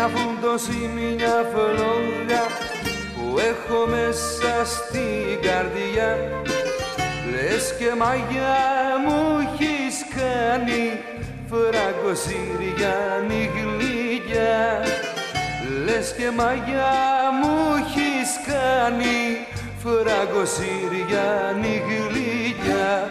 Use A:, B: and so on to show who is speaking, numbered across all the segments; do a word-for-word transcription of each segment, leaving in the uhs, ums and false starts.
A: μια φουντώση, μια φλόγα που έχω μέσα στην καρδιά. Λες και μαγιά μου έχεις κάνει, φραγκοσυριάνη γλυκιά. Λες και μαγιά μου έχεις κάνει, φραγκοσυριάνη γλυκιά.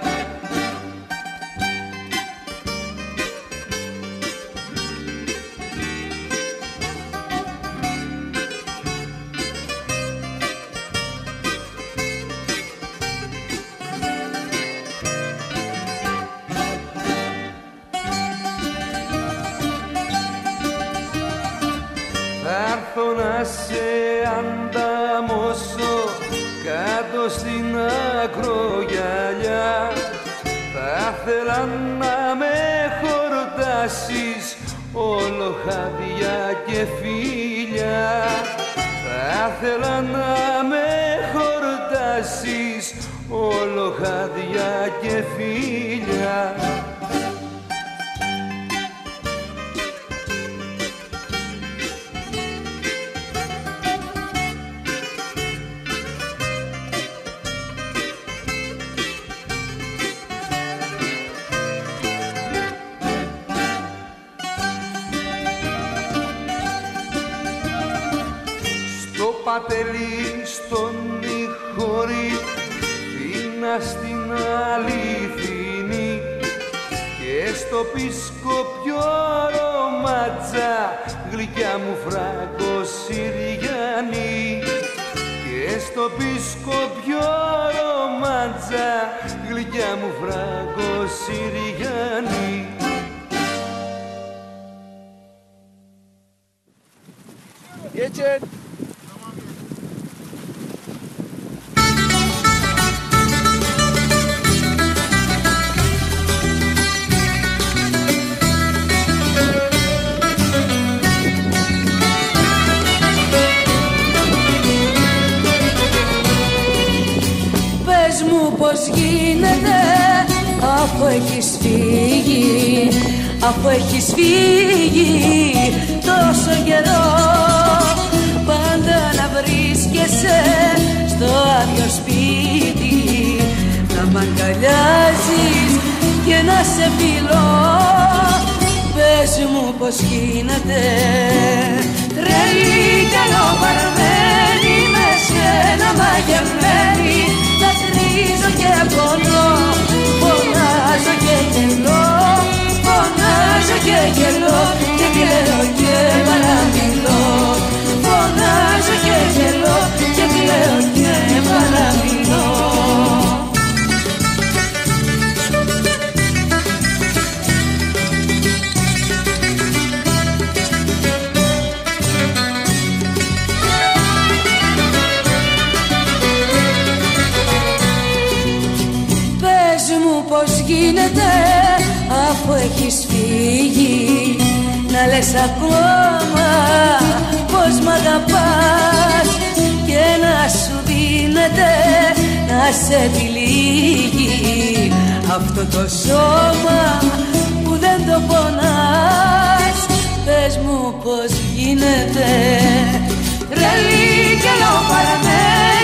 A: Θα έρθω να σε ανταμώσω κάτω στην ακρογιαλιά. Θα ήθελα να με χορτάσεις όλο χάδια και φίλια. Θα ήθελα να με χορτάσεις όλο χάδια και φίλια. Πατελή στον ηχόρη, πίνα στην αληθινή και στο πισκοπιό ρομάτσα, γλυκιά μου φραγκοσυριάνη. Και στο πισκοπιό ρομάτσα, γλυκιά μου φραγκοσυριάνη.
B: Geçin.
C: Πώς γίνεται αφού έχεις φύγει, αφού έχεις φύγει τόσο καιρό. Πάντα να βρίσκεσαι στο άδειο σπίτι, να μ' αγκαλιάζεις και να σε φιλώ. Πες μου πώς γίνεται, τρελή κι αλλοπαρμένη, με σένα μαγευμένη. Δακρύζω και πονώ, φωνάζω και γελώ, φωνάζω και γελώ και κλαίω και παραμιλώ. Φωνάζω και γελώ και κλαίω και παραμιλώ. Πώς γίνεται αφού έχεις φύγει, να λες ακόμα πως μ' αγαπάς και να σου δίνεται να σε τυλίγει αυτό το σώμα που δεν το πονάς. Πες μου πως γίνεται, τρελή κι αλλοπαραμένη,